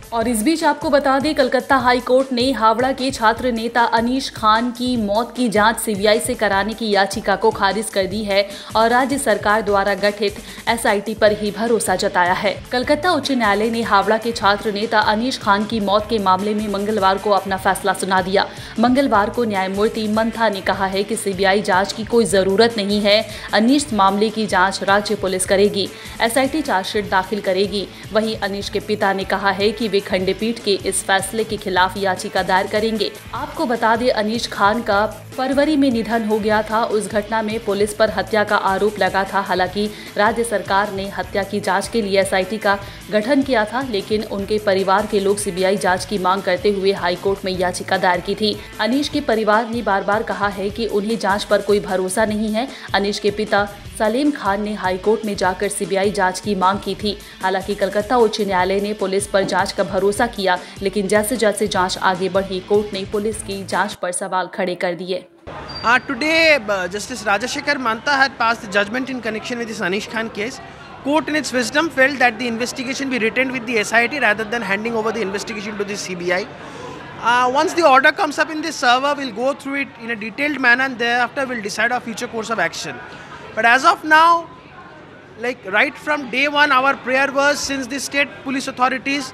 और इस बीच आपको बता दें, कलकत्ता हाई कोर्ट ने हावड़ा के छात्र नेता अनीश खान की मौत की जांच सीबीआई से कराने की याचिका को खारिज कर दी है और राज्य सरकार द्वारा गठित एसआईटी पर ही भरोसा जताया है। कलकत्ता उच्च न्यायालय ने हावड़ा के छात्र नेता अनीश खान की मौत के मामले में मंगलवार को अपना फैसला सुना दिया। मंगलवार को न्यायमूर्ति मंथा ने कहा है कि सीबीआई जांच की कोई जरूरत नहीं है। अनीश मामले की जांच राज्य पुलिस करेगी, एसआईटी चार्जशीट दाखिल करेगी। वहीं अनीश के पिता ने कहा है कि वे खंडपीठ के इस फैसले के खिलाफ याचिका दायर करेंगे। आपको बता दें, अनीश खान का फरवरी में निधन हो गया था। उस घटना में पुलिस पर हत्या का आरोप लगा था। हालांकि राज्य सरकार ने हत्या की जांच के लिए एसआईटी का गठन किया था, लेकिन उनके परिवार के लोग सीबीआई जांच की मांग करते हुए हाईकोर्ट में याचिका दायर की थी। अनीश के परिवार ने बार बार कहा है कि उन्हें जांच पर कोई भरोसा नहीं है। अनीश के पिता सलीम खान ने हाईकोर्ट में जाकर सीबीआई जांच की मांग की थी। हालांकि कलकत्ता उच्च न्यायालय ने पुलिस पर जांच का भरोसा किया, लेकिन जैसे जैसे जांच आगे बढ़ी, कोर्ट ने पुलिस की जांच पर सवाल खड़े कर दिए। Today, Justice Rajashekhar Mantha had passed the judgment in connection with this Anish Khan case. Court in its wisdom felt that the investigation be retained with the SIT rather than handing over the investigation to the CBI. Once the order comes up in the server, we'll go through it in a detailed manner and thereafter we'll decide our future course of action. But as of now, like right from day one, our prayer was, since the state police authorities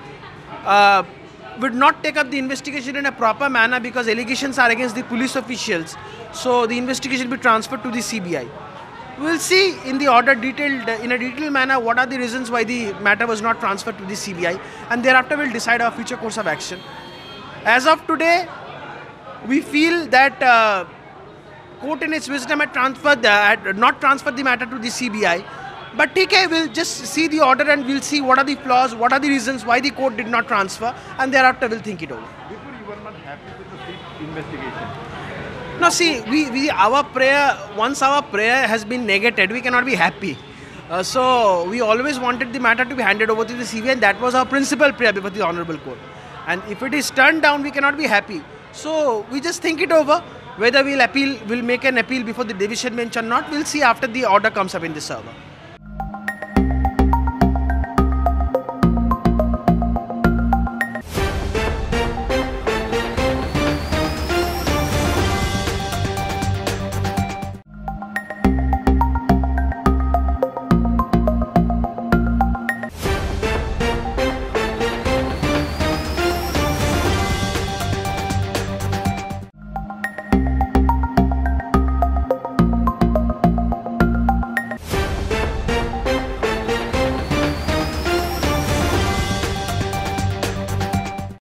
would not take up the investigation in a proper manner because allegations are against the police officials, so the investigation will be transferred to the CBI. We will see in the order in a detailed manner what are the reasons why the matter was not transferred to the CBI, and thereafter we'll decide our future course of action. As of today, we feel that court in its wisdom had not transferred the matter to the CBI. But TK will just see the order and we'll see what are the flaws, what are the reasons why the court did not transfer, and thereafter we'll think it over. Before you were not happy with the investigation. Now see, our prayer, once our prayer has been negated, we cannot be happy. So we always wanted the matter to be handed over to the CBI, and that was our principal prayer before the Honorable Court. And if it is turned down, we cannot be happy. So we just think it over. Whether we'll make an appeal before the division bench or not, we'll see after the order comes up in the server.